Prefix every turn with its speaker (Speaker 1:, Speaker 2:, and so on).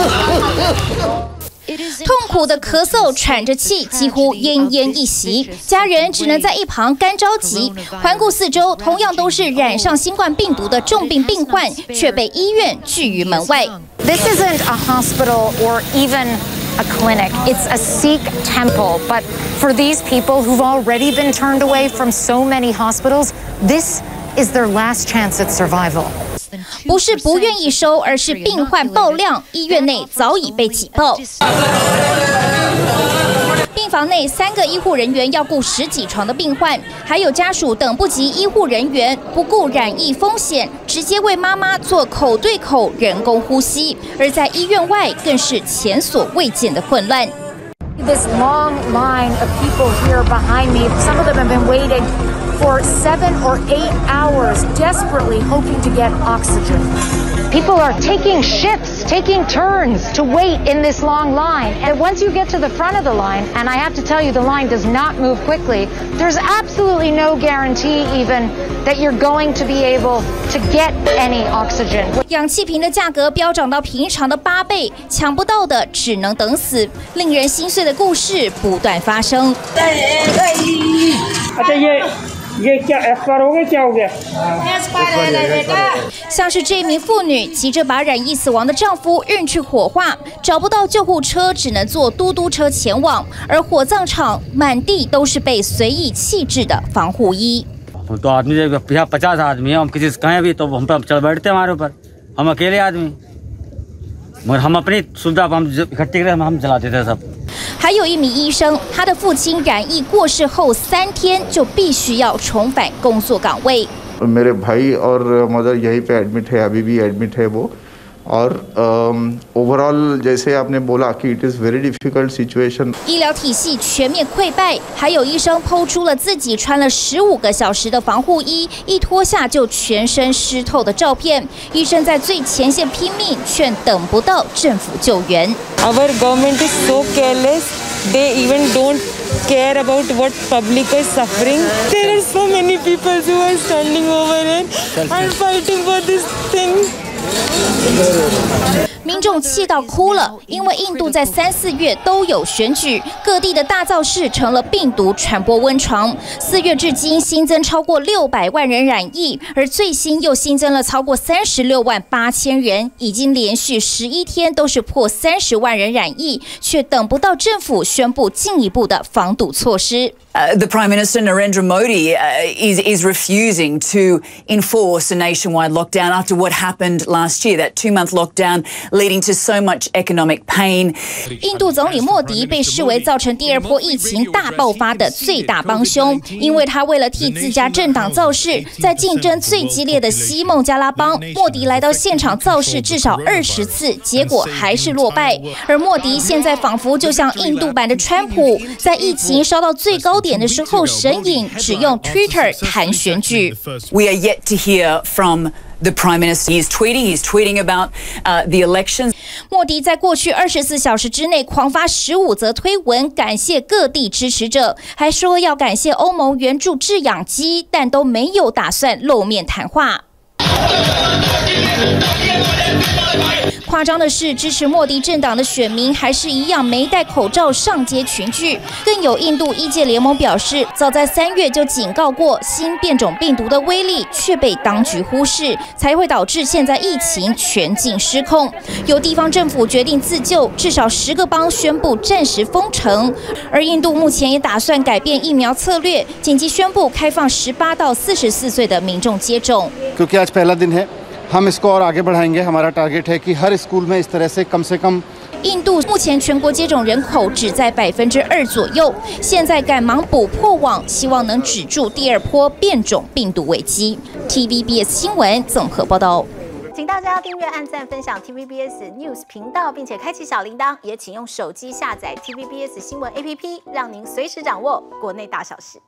Speaker 1: 痛苦的咳嗽，喘着气，几乎奄奄一息，家人只能在一旁干着急。环顾四周，同样都是染上新冠病毒的重病病患，却被医院拒于门外。
Speaker 2: This isn't a hospital or even a clinic. It's a Sikh temple. But for these people who've already been turned away from so many hospitals, this is their last chance at survival.
Speaker 1: 不是不愿意收，而是病患爆量，医院内早已被挤爆。病房内3个医护人员要顾10几床的病患，还有家属等不及医护人员，不顾染疫风险，直接为妈妈做口对口人工呼吸。而在医院外，更是前所未见的混乱。
Speaker 2: This long line of people here behind me, some of them have been waiting for 7 or 8 hours, desperately hoping to get oxygen. People are taking shifts, taking turns to wait in this long line. And once you get to the front of the line, and I have to tell you, the line does not move quickly, there's absolutely no guarantee even that you're going to be able to get any oxygen.
Speaker 1: 氧气瓶的价格飙涨到平常的8倍，抢不到的只能等死。令人心碎的故事不断发生。像是这名妇女急着把染疫死亡的丈夫运去火化，找不到救护车，只能坐嘟嘟车前往。而火葬场满地都是被随意弃置的防护衣。
Speaker 3: तो आदमी जब 50 आदमी है हम किसी से कहें भी तो हम पर चल बैठते हमारे ऊपर हम अकेले आदमी मगर हम अपनी सुविधा हम इकट्ठी कर हम जलाते थे सब
Speaker 1: 还有一名医生，他的父亲染疫过世后3天就必须要重返工作岗位。
Speaker 4: मेरे भाई और मदर यहीं पे एडमिट है, अभी भी एडमिट है वो। और ओवरऑल जैसे आपने बोला कि it is very difficult situation。
Speaker 1: 医疗体系全面溃败，还有医生抛出了自己穿了15个小时的防护衣，一脱下就全身湿透的照片。医生在最前线拼命，却等不到政府救援。
Speaker 5: Our government is so careless. They even don't care about what public is suffering. There are so many people who are standing over it and fighting for this thing.
Speaker 1: 民众气到哭了，因为印度在3、4月都有选举，各地的大造市成了病毒传播温床。4月至今新增超过600万人染疫，而最新又新增了超过36万8千人，已经连续11天都是破30万人染疫，却等不到政府宣布进一步的防堵措施。
Speaker 6: The Prime Minister Narendra Modi is refusing to enforce a nationwide lockdown after what happened last year, that 2-month lockdown leading to so much economic pain.
Speaker 1: 印度总理莫迪被视为造成第2波疫情大爆发的最大帮凶，因为他为了替自家政党造势，在竞争最激烈的西孟加拉邦，莫迪来到现场造势至少20次，结果还是落败。而莫迪现在仿佛就像印度版的川普，在疫情烧到最高点的时候神隐，只用 Twitter 谈选举。
Speaker 6: We are yet to hear from the Prime Minister. He's tweeting about the elections.
Speaker 1: 莫迪在过去24小时之内狂发15则推文，感谢各地支持者，还说要感谢欧盟援助制氧机，但都没有打算露面谈话。夸张的是，支持莫迪政党的选民还是一样没戴口罩上街群聚。更有印度医界联盟表示，早在3月就警告过新变种病毒的威力，却被当局忽视，才会导致现在疫情全境失控。有地方政府决定自救，至少10个邦宣布暂时封城。而印度目前也打算改变疫苗策略，紧急宣布开放18到44岁的民众接种。
Speaker 7: क्योंकि आज पहला दिन है, हम इसको और आगे बढ़ाएंगे. हमारा टारगेट है कि हर स्कूल में इस तरह से कम से कम。
Speaker 1: 印度目前全国接种人口只在2%左右，现在赶忙补破网，希望能止住第2波变种病毒危机。TVBS 新闻综合报道。
Speaker 8: 请大家订阅、按赞、分享 TVBS News 频道，并且开启小铃铛，也请用手机下载 TVBS 新闻 APP， 让您随时掌握国内大小事。